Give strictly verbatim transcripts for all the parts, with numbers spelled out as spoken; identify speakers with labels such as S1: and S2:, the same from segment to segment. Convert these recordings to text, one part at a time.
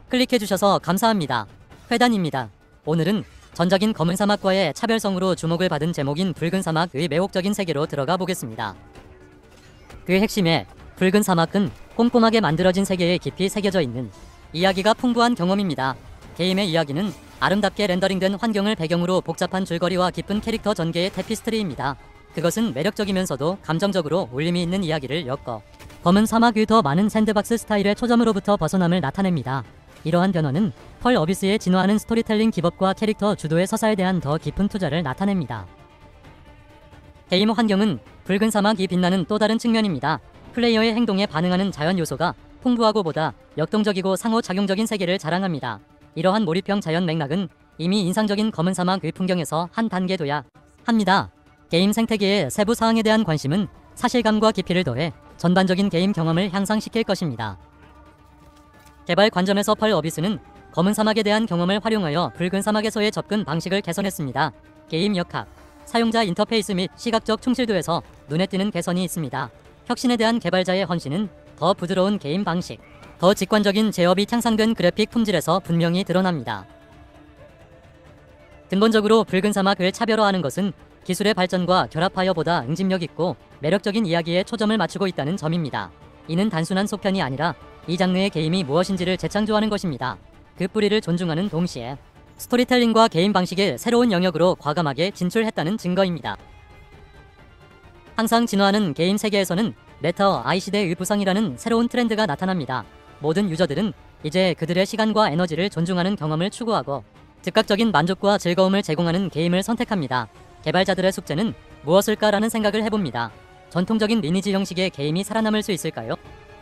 S1: 클릭해주셔서 감사합니다. 회단입니다. 오늘은 전작인 검은 사막과의 차별성으로 주목을 받은 제목인 붉은 사막의 매혹적인 세계로 들어가 보겠습니다. 그 핵심에 붉은 사막은 꼼꼼하게 만들어진 세계에 깊이 새겨져 있는 이야기가 풍부한 경험입니다. 게임의 이야기는 아름답게 렌더링된 환경을 배경으로 복잡한 줄거리와 깊은 캐릭터 전개의 테피스트리입니다. 그것은 매력적이면서도 감정적으로 울림이 있는 이야기를 엮어 검은 사막의 더 많은 샌드박스 스타일의 초점으로부터 벗어남을 나타냅니다. 이러한 변화는 펄 어비스의 진화하는 스토리텔링 기법과 캐릭터 주도의 서사에 대한 더 깊은 투자를 나타냅니다. 게임 환경은 붉은 사막이 빛나는 또 다른 측면입니다. 플레이어의 행동에 반응하는 자연 요소가 풍부하고 보다 역동적이고 상호작용적인 세계를 자랑합니다. 이러한 몰입형 자연 맥락은 이미 인상적인 검은 사막의 풍경에서 한 단계 둬야 합니다. 게임 생태계의 세부 사항에 대한 관심은 사실감과 깊이를 더해 전반적인 게임 경험을 향상시킬 것입니다. 개발 관점에서 펄 어비스는 검은 사막에 대한 경험을 활용하여 붉은 사막에서의 접근 방식을 개선했습니다. 게임 역학, 사용자 인터페이스 및 시각적 충실도에서 눈에 띄는 개선이 있습니다. 혁신에 대한 개발자의 헌신은 더 부드러운 게임 방식, 더 직관적인 제어비 향상된 그래픽 품질에서 분명히 드러납니다. 근본적으로 붉은 사막을 차별화하는 것은 기술의 발전과 결합하여 보다 응집력 있고 매력적인 이야기에 초점을 맞추고 있다는 점입니다. 이는 단순한 속편이 아니라 이 장르의 게임이 무엇인지를 재창조하는 것입니다. 그 뿌리를 존중하는 동시에 스토리텔링과 게임 방식의 새로운 영역으로 과감하게 진출했다는 증거입니다. 항상 진화하는 게임 세계에서는 메타 아이 시대의 부상이라는 새로운 트렌드가 나타납니다. 모든 유저들은 이제 그들의 시간과 에너지를 존중하는 경험을 추구하고 즉각적인 만족과 즐거움을 제공하는 게임을 선택합니다. 개발자들의 숙제는 무엇일까라는 생각을 해봅니다. 전통적인 리니지 형식의 게임이 살아남을 수 있을까요?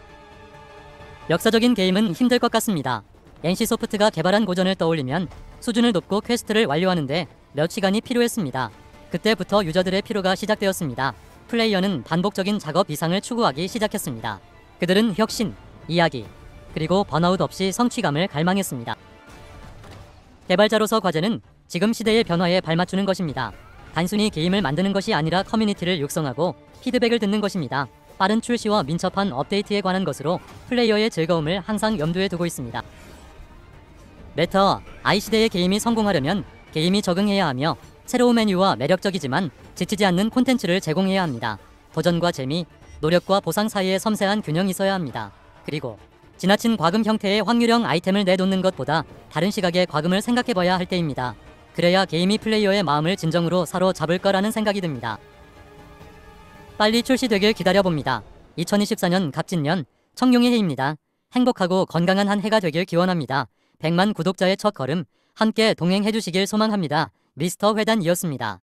S1: 역사적인 게임은 힘들 것 같습니다. 엔씨소프트가 개발한 고전을 떠올리면 수준을 높고 퀘스트를 완료하는데 몇 시간이 필요했습니다. 그때부터 유저들의 피로가 시작되었습니다. 플레이어는 반복적인 작업 이상을 추구하기 시작했습니다. 그들은 혁신, 이야기, 그리고 번아웃 없이 성취감을 갈망했습니다. 개발자로서 과제는 지금 시대의 변화에 발맞추는 것입니다. 단순히 게임을 만드는 것이 아니라 커뮤니티를 육성하고 피드백을 듣는 것입니다. 빠른 출시와 민첩한 업데이트에 관한 것으로 플레이어의 즐거움을 항상 염두에 두고 있습니다. 메타 아이 시대의 게임이 성공하려면 게임이 적응해야 하며 새로운 메뉴와 매력적이지만 지치지 않는 콘텐츠를 제공해야 합니다. 도전과 재미, 노력과 보상 사이에 섬세한 균형이 있어야 합니다. 그리고 지나친 과금 형태의 확률형 아이템을 내놓는 것보다 다른 시각의 과금을 생각해봐야 할 때입니다. 그래야 게임이 플레이어의 마음을 진정으로 사로잡을 거라는 생각이 듭니다. 빨리 출시되길 기다려봅니다. 이천이십사 년 갑진년 청룡의 해입니다. 행복하고 건강한 한 해가 되길 기원합니다. 백만 구독자의 첫 걸음 함께 동행해주시길 소망합니다. 미스터 회단이었습니다.